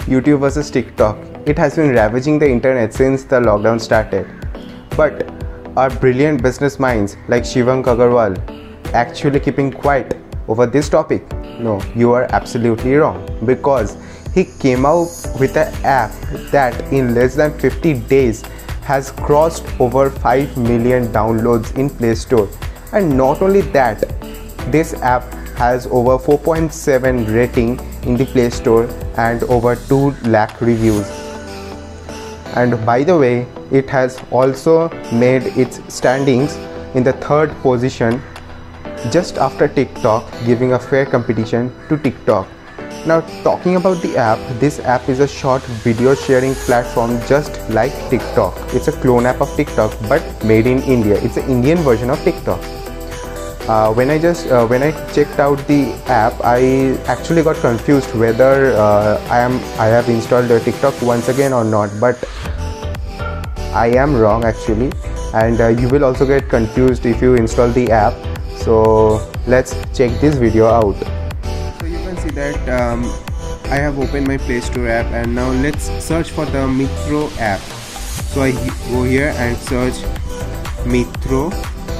YouTube versus TikTok. It has been ravaging the internet since the lockdown started. But are brilliant business minds like Shivank Agarwal actually keeping quiet over this topic? No, you are absolutely wrong, because he came out with an app that in less than 50 days has crossed over 5 million downloads in Play Store. And not only that, this app has over 4.7 rating in the Play Store and over 2 lakh reviews. And by the way, it has also made its standings in the 3rd position just after TikTok, giving a fair competition to TikTok. Now, talking about the app, this app is a short video sharing platform just like TikTok. It's a clone app of TikTok but made in India. It's an Indian version of TikTok. When I checked out the app, I actually got confused whether I have installed TikTok once again or not, but I am wrong actually, and you will also get confused if you install the app. So let's check this video out. So you can see that I have opened my Play Store app, and now let's search for the Mithro app. So I go here and search Mithro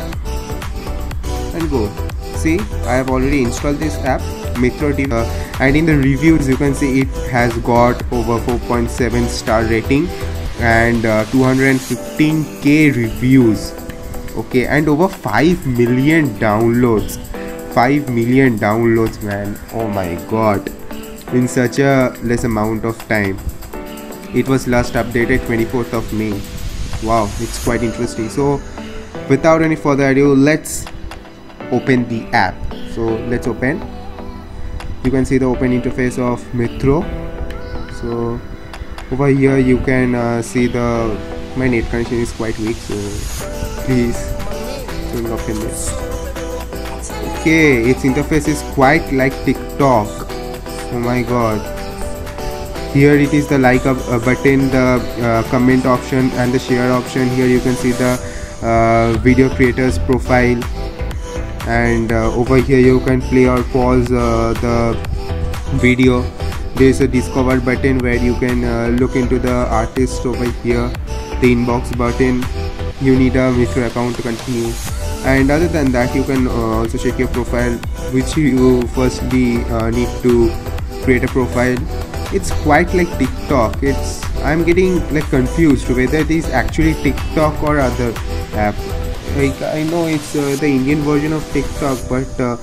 and go. See, I have already installed this app, Mithro TV, and in the reviews you can see it has got over 4.7 star rating and 215k reviews, okay, and over 5 million downloads. 5 million downloads, man. Oh my god, in such a less amount of time. It was last updated 24th of May. Wow, it's quite interesting. So without any further ado, let's open the app. So let's open. You can see the open interface of Mithro. So over here you can see my net connection is quite weak, so please don't open this. Okay, its interface is quite like TikTok. Oh my god. Here it is the like a button, the comment option and the share option. Here you can see the video creators profile, and over here you can play or pause the video. There is a discover button where you can look into the artist over here. The inbox button, you need a Mithro account to continue, and other than that you can also check your profile, which you firstly need to create a profile. It's quite like TikTok. I'm getting like confused whether it is actually TikTok or other app. Like, I know it's the Indian version of TikTok, but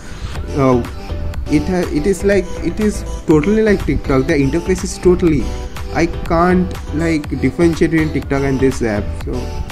it is totally like TikTok. The interface is totally, I can't like differentiate between TikTok and this app. So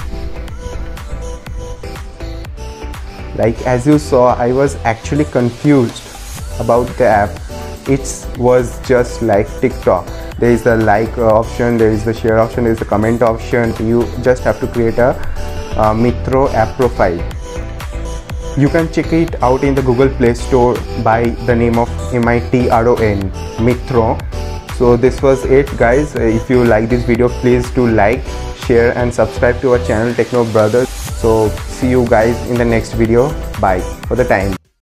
like, as you saw, I was actually confused about the app. It was just like TikTok. There is the like option, there is the share option, there is the comment option. You just have to create a Mithro app profile. You can check it out in the Google Play Store by the name of MITRON, Mithro. So this was it, guys. If you like this video, please do like, share and subscribe to our channel Techno Brothers. So see you guys in the next video. Bye for the time.